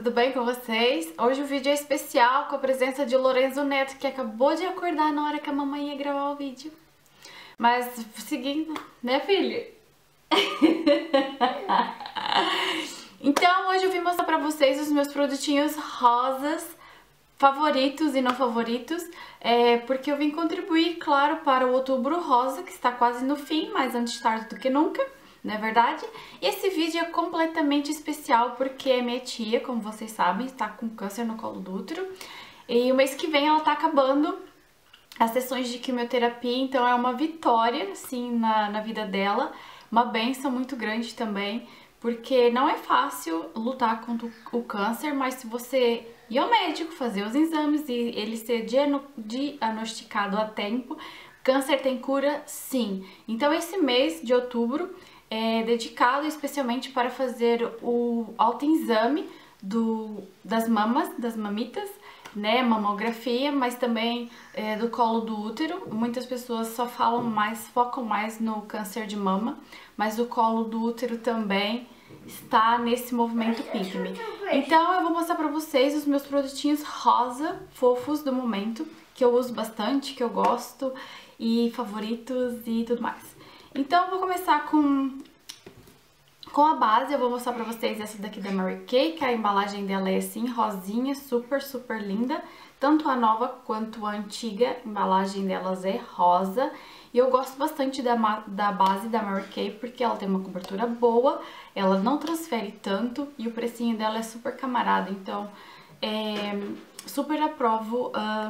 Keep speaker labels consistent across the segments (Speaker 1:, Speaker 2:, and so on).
Speaker 1: tudo bem com vocês? Hoje o vídeo é especial com a presença de Lorenzo Neto, que acabou de acordar na hora que a mamãe ia gravar o vídeo. Mas seguindo, né, filho? Então hoje eu vim mostrar pra vocês os meus produtinhos rosas favoritos e não favoritos, porque eu vim contribuir, claro, para o Outubro Rosa, que está quase no fim, mas antes tarde do que nunca, não é verdade? E esse vídeo é completamente especial porque a minha tia, como vocês sabem, está com câncer no colo do útero, e o mês que vem ela está acabando as sessões de quimioterapia, então é uma vitória, assim, na vida dela, uma bênção muito grande também, porque não é fácil lutar contra o câncer, mas se você ir ao médico, fazer os exames e ele ser diagnosticado a tempo, câncer tem cura sim. Então esse mês de outubro é dedicado especialmente para fazer o autoexame das mamas, das mamitas, né, mamografia, mas também do colo do útero. Muitas pessoas só focam mais no câncer de mama, mas o colo do útero também está nesse movimento Pink Me. Então eu vou mostrar pra vocês os meus produtinhos rosa fofos do momento, que eu uso bastante, que eu gosto, e favoritos e tudo mais. Então eu vou começar com a base. Eu vou mostrar pra vocês essa daqui da Mary Kay, que a embalagem dela é assim, rosinha, super, super linda. Tanto a nova quanto a antiga, a embalagem delas é rosa. E eu gosto bastante da base da Mary Kay, porque ela tem uma cobertura boa, ela não transfere tanto e o precinho dela é super camarada. Então, super aprovo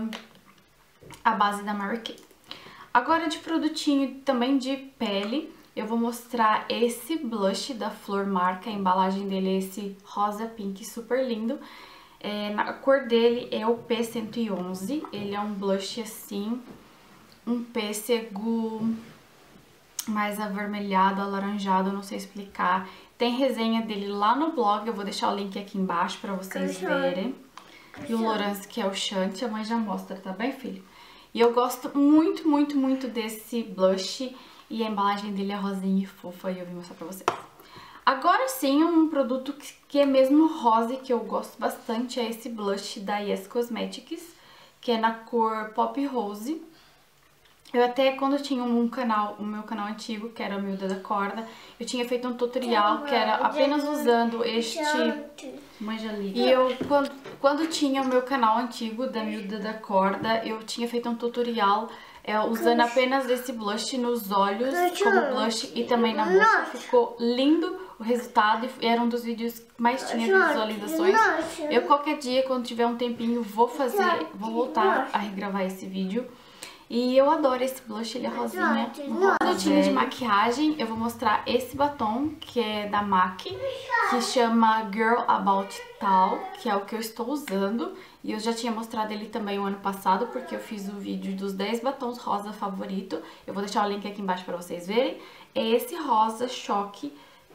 Speaker 1: a base da Mary Kay. Agora de produtinho também de pele, eu vou mostrar esse blush da Flor Marca. A embalagem dele é esse rosa pink super lindo. A cor dele é o P111, ele é um blush assim, um pêssego mais avermelhado, alaranjado, não sei explicar. Tem resenha dele lá no blog, eu vou deixar o link aqui embaixo pra vocês verem. E o Lourenço, que é o Chante, a mãe já mostra, tá bem, filho? E eu gosto muito, muito, muito desse blush e a embalagem dele é rosinha e fofa e eu vim mostrar pra vocês. Agora sim, um produto que é mesmo rosa e que eu gosto bastante é esse blush da Yes Cosmetics, que é na cor Pop Rose. Eu até, quando eu tinha o meu canal antigo, que era o Miúda da Corda, eu tinha feito um tutorial que era apenas usando este manjalito. E eu, quando tinha o meu canal antigo da Miúda da Corda, eu tinha feito um tutorial usando apenas esse blush nos olhos como blush e também na boca. Ficou lindo o resultado e era um dos vídeos que mais tinha visualizações. Eu qualquer dia, quando tiver um tempinho, vou voltar a regravar esse vídeo. E eu adoro esse blush, ele é rosinha, um produtinho de maquiagem. Eu vou mostrar esse batom, que é da MAC, que chama Girl About Tall, que é o que eu estou usando. E eu já tinha mostrado ele também o ano passado, porque eu fiz o vídeo dos 10 batons rosa favorito. Eu vou deixar o link aqui embaixo pra vocês verem. É esse rosa choque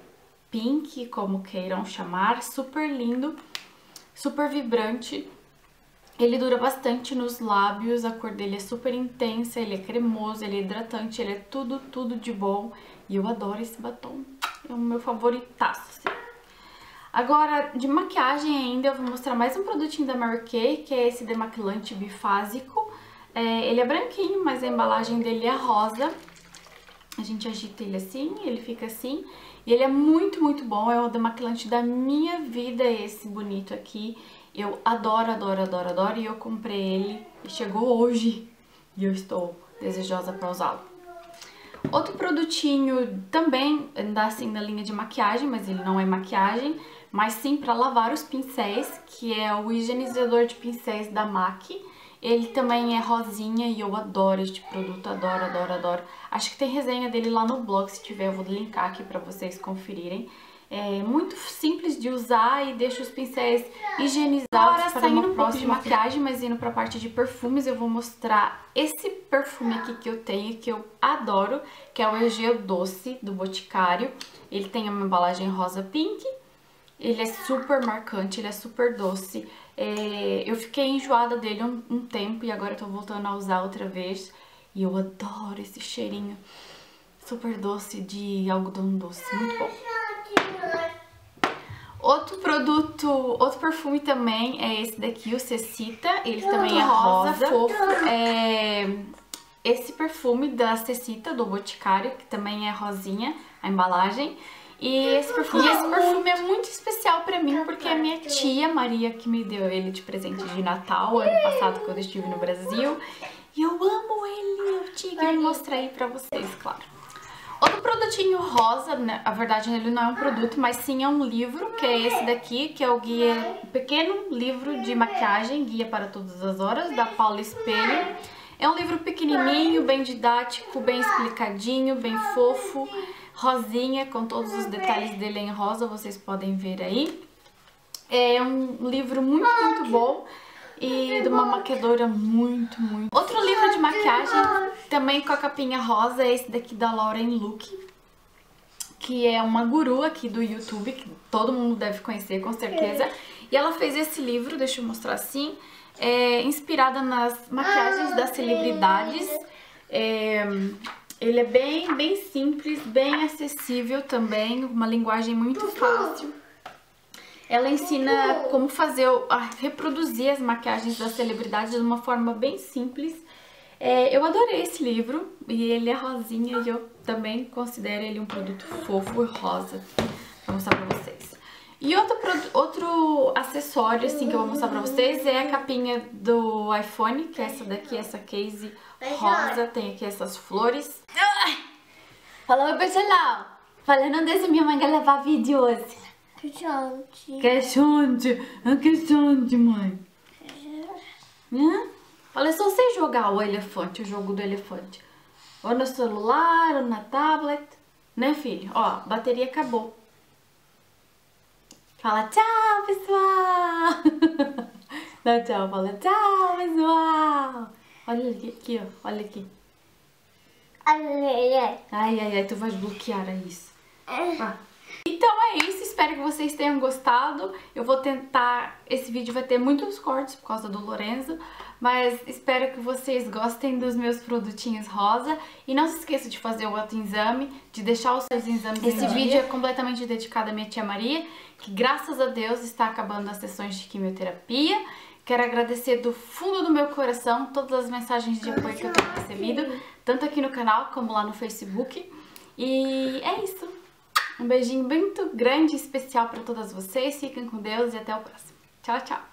Speaker 1: pink, como queiram chamar, super lindo, super vibrante. Ele dura bastante nos lábios, a cor dele é super intensa, ele é cremoso, ele é hidratante, ele é tudo, tudo de bom. E eu adoro esse batom, é o meu favoritaço, assim. Agora, de maquiagem ainda, eu vou mostrar mais um produtinho da Mary Kay, que é esse demaquilante bifásico. Ele é branquinho, mas a embalagem dele é rosa. A gente agita ele assim, ele fica assim. E ele é muito, muito bom, é o demaquilante da minha vida, esse bonito aqui. Eu adoro, adoro, adoro, adoro, e eu comprei ele e chegou hoje e eu estou desejosa para usá-lo. Outro produtinho também ainda assim na linha de maquiagem, mas ele não é maquiagem, mas sim para lavar os pincéis, que é o higienizador de pincéis da MAC. Ele também é rosinha e eu adoro este produto, adoro, adoro, adoro. Acho que tem resenha dele lá no blog, se tiver eu vou linkar aqui para vocês conferirem. É muito simples de usar e deixa os pincéis higienizados. Agora, para uma próxima maquiagem, mas indo para a parte de perfumes, eu vou mostrar esse perfume aqui que eu tenho, que eu adoro, que é o Egeu Doce, do Boticário. Ele tem uma embalagem rosa pink, ele é super marcante, ele é super doce. Eu fiquei enjoada dele um tempo e agora eu tô voltando a usar outra vez. E eu adoro esse cheirinho super doce de algodão doce, muito bom. Outro produto, outro perfume também é esse daqui, o Cecita. Ele também é rosa, fofo. Esse perfume da Cecita, do Boticário, que também é rosinha, a embalagem. E esse perfume é muito especial pra mim, porque é minha tia Maria que me deu ele de presente de Natal, ano passado, quando eu estive no Brasil. E eu amo ele, eu tinha que mostrar aí pra vocês, claro. Outro produtinho rosa, né? A verdade ele não é um produto, mas sim é um livro, que é esse daqui, que é o guia, pequeno livro de maquiagem, Guia para Todas as Horas, da Paula Espelho. É um livro pequenininho, bem didático, bem explicadinho, bem fofo, rosinha, com todos os detalhes dele em rosa, vocês podem ver aí. É um livro muito bom e de uma maquiadora muito. Outro livro de maquiagem, também com a capinha rosa, é esse daqui da Lauren Look, que é uma guru aqui do YouTube, que todo mundo deve conhecer com certeza. E ela fez esse livro, deixa eu mostrar assim, inspirada nas maquiagens das celebridades. Ele é bem simples, bem acessível também, uma linguagem muito fácil. Ela ensina como reproduzir as maquiagens das celebridades de uma forma bem simples. Eu adorei esse livro e ele é rosinha e eu também considero ele um produto fofo e rosa. Vou mostrar pra vocês. E outro acessório assim que eu vou mostrar pra vocês é a capinha do iPhone, que é essa daqui, essa case rosa, tem aqui essas flores. Fala, meu pessoal! Falando desse, minha mãe quer levar vídeo hoje. Que chonte, mãe. Fala, é só você jogar o elefante, o jogo do elefante. Ou no celular, ou na tablet. Né, filho? Ó, a bateria acabou. Fala tchau, pessoal. Dá tchau, fala tchau, pessoal. Olha aqui, ó. Olha aqui. Ai, tu vai bloquear isso. Então é isso, espero que vocês tenham gostado. Eu vou tentar, esse vídeo vai ter muitos cortes por causa do Lorenzo, mas espero que vocês gostem dos meus produtinhos rosa. E não se esqueça de fazer o autoexame, de deixar os seus exames em dia. Esse vídeo é completamente dedicado à minha tia Maria, que graças a Deus está acabando as sessões de quimioterapia. Quero agradecer do fundo do meu coração todas as mensagens de apoio que eu tenho recebido, tanto aqui no canal como lá no Facebook. E é isso. Um beijinho muito grande e especial para todas vocês. Fiquem com Deus e até o próximo. Tchau, tchau.